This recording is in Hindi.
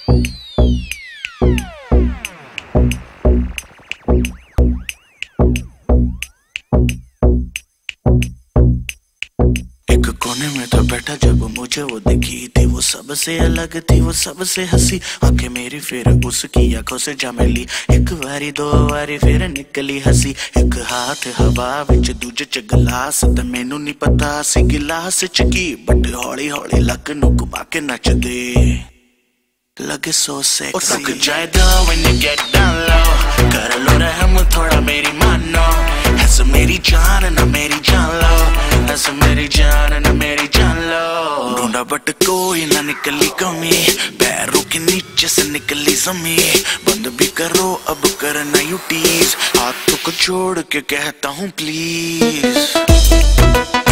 एक कोने में था बैठा जब मुझे वो दिखी थी, वो सबसे अलग थी, वो सबसे हंसी। आंखें मेरी फिर उसकी आंखों से जा मिली, एक बारी दो बारी फिर निकली हंसी। एक हाथ हवा विच दूजे च गिलास, ते मैनू नहीं पता सी गिलास च की, बट हौली हौली लक नू घुमा के नचदे लगे सो सेक्सी। रुक जाए दो when you get down low, कर लो रहम थोड़ा मेरी मानो, हंस मेरी जान ना मेरी जान लो, हंस मेरी जान ना मेरी जान लो। ढूंढा बट कोई ना निकली कमी, पैरों के नीचे से निकली जमी। बंद भी करो अब करना यू टीज, हाथों को छोड़ के कहता हूँ प्लीज।